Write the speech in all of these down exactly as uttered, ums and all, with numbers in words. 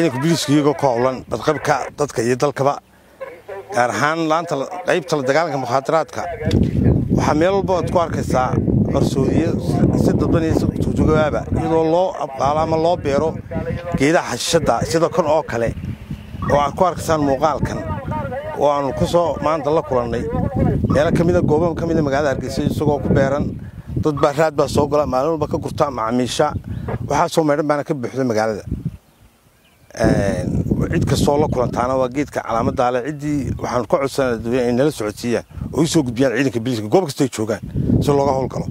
ciidanka booliiska iyagoo ka howlan badqabka dadka iyo dalkaba gaar ahaan laanta qaybta la dagaalanka mukhaadaraadka waxaa meel walba aad ku arkaysaa qarsoodiye si dadban iyo tuutugaaba iyadoo loo abqaalo ama loo beero geedaha xashishada sida kan oo kale oo aad ku arkaysaan muuqaalkan oo aanu ku soo maanta la kulannay meelo ka mid a goobo ka mid a magaalada Hargeysa isagoo ku beeran dad baa raad baa soo gala maalin walba ka gurtaa macaamiisha waxaa soo meedhan baana ka buuxda magaalada cid kastoo la kulantaana waa geedka calaamadda leh cidii waxaan ku codsanaynaa in nala socodsiiyaan oo soo gudbiyaan ciidanka booliiska goob kasta ay joogaan si looga howlgalo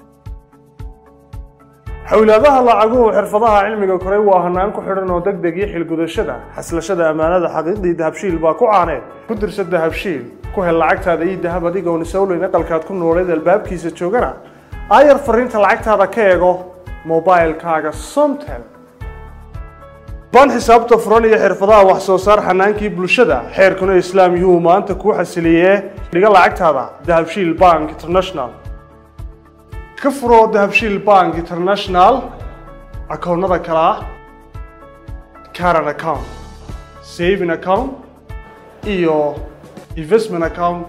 xawlaadaha lacaguhu xirfadaha cilmiga koray waa hanaan ku xidhan oo degdeg iyo xilgudashada xaslashada amaanada xaqiiqdii dahabshiil baa ku caaneen ku dirsa dahabshiil ku hel lacagtaada iyo dahab adigoon isowleyn aqalkaad ku nooleed albaabkiisa joogana ayar fariinta lacagtaada ka eego mobilkaaga Somtel baan xisaabta furan iyo xirfadaha wax soo saar xanaankii bulshada xeerkuna islaam yuhu maanta ku xasiliyee dhiga lacagtaada dahabshiil bank international ka furo dahabshiil bank international akoonnada kala current account saving account iyo investment account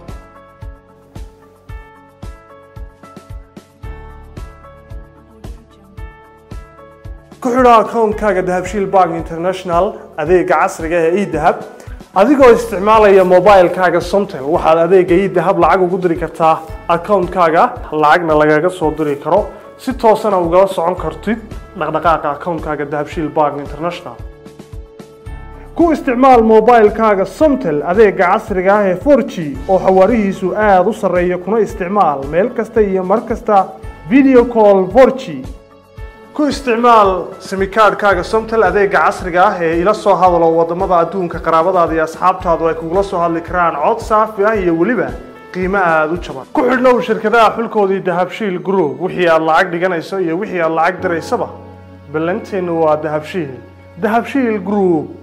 ku xidho akoonkaaga dahabshiil bank international adeega casriga ah ee e-dahab adigoo isticmaalaya mobilkaaga Somtel waxaad adeega e-dahab lacag ugu diri kartaa akoonkaaga lacagna lagaga soo diri karo si toos ah uga socon kartid dhaqdhaqaaqa akoonkaaga dahabshiil bank international ku isticmaal mobilkaaga Somtel adeega casriga ah ee four G oo xawaarihiisu aad u sarreeyo kuna isticmaal meel kasta iyo mar kasta video call four G ku isticmaal simikaadkaaga Somtel adeega casriga ah ee ila soo hadalo wadamada adduunka qaraabadaada iyo asxaabtaadu ay kugula soo hadli karaan cod saafi ah iyo waliba qiimo aad u jaban ku xidhnow shirkadaha xulkoodii dahabshiil group wixii aad lacag dhiganayso iyo wixii aad lacag diraysaba ballanteenu waa dahabshiil dahabshiil group